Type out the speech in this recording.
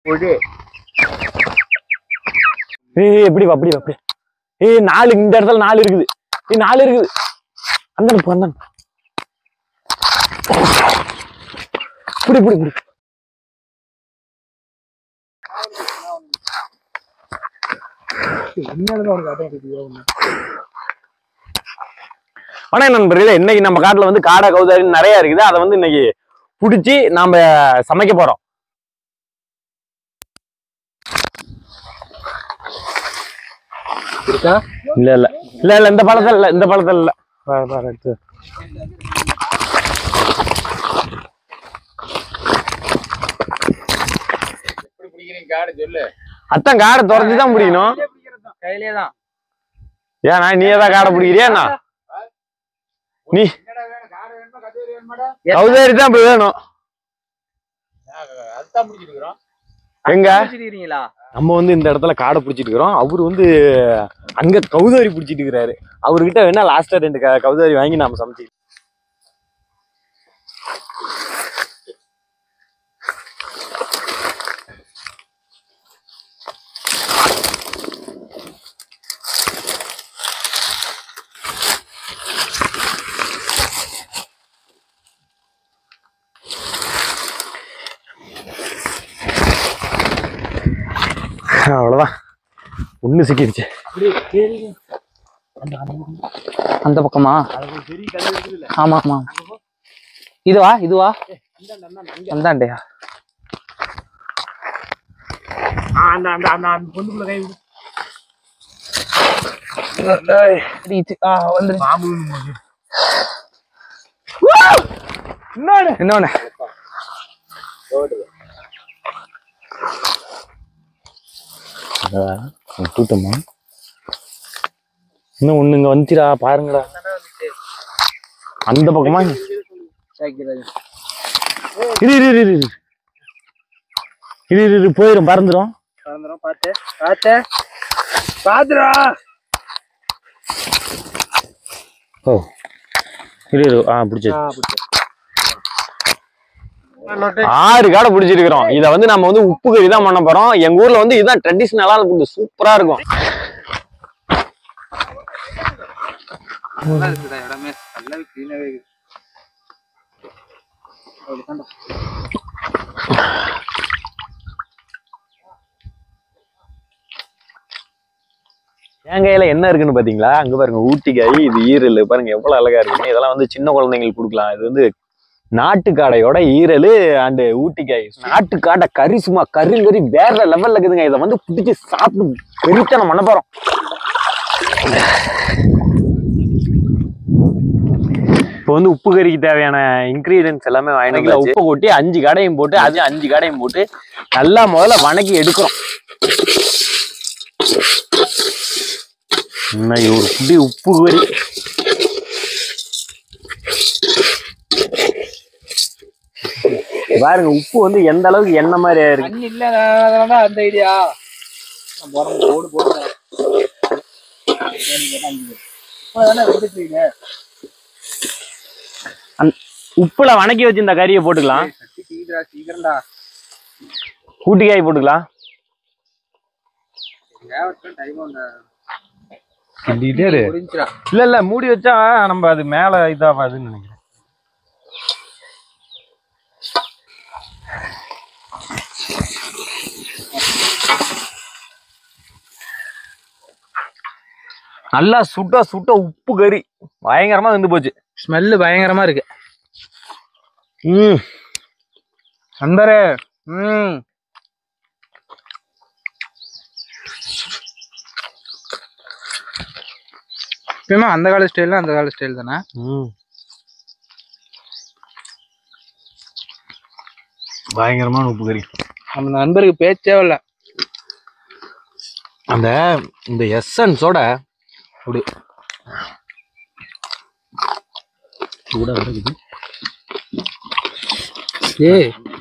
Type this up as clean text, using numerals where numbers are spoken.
எப்படி அப்படி அப்படி 4 இந்த இடத்துல 4 இருக்குது. 4 இருக்குது. அந்த அந்த புடி புடி புடி. வணக்கம் நண்பர்களே, இன்னைக்கு நம்ம காட்டுல வந்து காடை கௌதாரி நிறைய இருக்குது. அதை வந்து இன்னைக்கு பிடிச்சி நாம சமைக்க போறோம். இருக்கா? இல்ல இல்ல இல்ல இல்ல இந்த பழத்தில் இல்ல, இந்த பழத்தில் இல்ல. அத்தான் காடை துரத்திதான் பிடிக்கணும். கையிலேதான். ஏன்னா நீ ஏதாவது காடை பிடிக்கிறியா? நீ கௌதாரி தான் இப்ப வேணும். எங்க நம்ம வந்து இந்த இடத்துல காடை பிடிச்சிட்டு இருக்கிறோம். அவரு வந்து அங்க கௌதாரி பிடிச்சிட்டு இருக்கிறாரு. அவர்கிட்ட வேணா லாஸ்டா 2 கௌதாரி வாங்கி நாம சமைச்சு. அவ்வளவுதான், ஒண்ணு சிக்கிடுச்சு. அந்த பக்கமா? ஆமா ஆமா. இதுவா இதுவா? அந்தாண்டையா? இன்னொன்னு தூட்டமா இன்னும் ஒண்ணு இங்க வந்துச்சுடா, பாருங்கடா. அந்த பக்கமா இது போயிடும், பறந்துடும். பாத்து பாத்து பாத்துடா. ஓ இரு பிடிச்சி 6 காடை பிடிச்சிருக்கிறோம். இதை வந்து நம்ம வந்து உப்பு கறி தான் பண்ண போறோம். எங்க ஊர்ல வந்து இதுதான் ட்ரெடிஷனலா இருக்கும், சூப்பரா இருக்கும். தேங்காயில என்ன இருக்குன்னு பாத்தீங்களா? அங்க பாருங்க, ஊட்டிக்காய், இது ஈரல் பாருங்க எவ்வளவு அழகா இருக்குன்னு. இதெல்லாம் வந்து சின்ன குழந்தைங்களுக்கு கொடுக்கலாம். இது வந்து நாட்டுக்காடையோட ஈரல் அண்ட் ஊட்டிக்காய். நாட்டுக்காடை கறி சும்மா கறி வேற லெவல்ல இருக்குதுங்க. இதை வந்து பிடிச்சி சாப்பிட்டு பெருத்தனம் பண்ண போறோம். இப்போ வந்து உப்பு கறிக்கு தேவையான இன்கிரீடியன்ஸ் எல்லாமே வாங்கிக்கலாம். உப்பு கொட்டி 5 காடையும் போட்டு, அது 5 காடையும் போட்டு நல்லா முதல்ல வணக்கி எடுக்கிறோம். ஒரு புடி உப்பு கறி பாருங்க, உப்பு வந்து எந்த அளவுக்கு எண்ணெய் மாதிரி இருக்கு. இல்ல அந்த ஐடியா உப்புல வணக்கி வச்சு இந்த கறியை போட்டுக்கலாம். ஊட்டிக்காய் போட்டுக்கலாம். இல்ல இல்ல மூடி வச்சா நம்ம அது மேல இதாவாதுன்னு நினைக்கிறேன். நல்லா சுட்ட சுட்ட உப்பு கறி பயங்கரமா வந்து போச்சு. ஸ்மெல்லு பயங்கரமா இருக்கு. நண்பரே, அந்த கால ஸ்டைல் அந்த கால ஸ்டைல் தானே. பயங்கரமான உப்பு கறி. நம்ம நண்பருக்கு பேச்சே இல்ல. அந்த இந்த எசன்ஸோட அப்படி சூடா இருக்குது.